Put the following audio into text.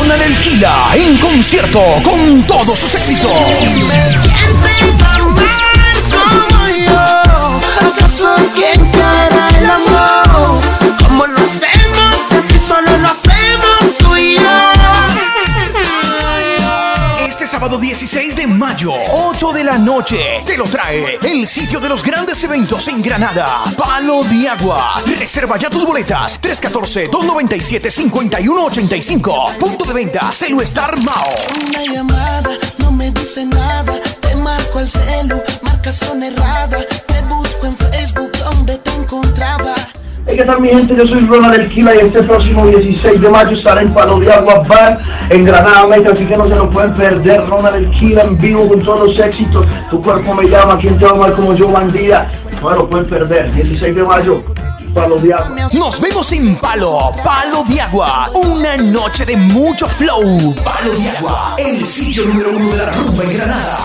Ronald El Killa en concierto con todos sus éxitos. ¿Acaso quién te hará el amor? ¿Cómo lo hacemos? Si solo lo hacemos tú y yo. Este sábado 16 de mayo, 8 de la noche, te lo trae el sitio de los grandes eventos en Granada, Palo de Agua. Reserva ya tus boletas, 314-297-5185. Punto de venta, Celu Star Mao. Una llamada, no me dice nada. Te marco el celu, marcación errada. Te busco en Facebook, donde te encontraba. Hey, ¿qué tal mi gente? Yo soy Ronald El Killa y este próximo 16 de mayo estaré en Palo de Agua Bar en Granada, México, así que no se lo pueden perder. Ronald El Killa en vivo con todos los éxitos. Tu cuerpo me llama, ¿quién te va a amar como yo, bandida? No se lo pueden perder. 16 de mayo, Palo de Agua. Nos vemos en Palo de Agua. Una noche de mucho flow. Palo de Agua, el sitio número 1 de la rumba en Granada.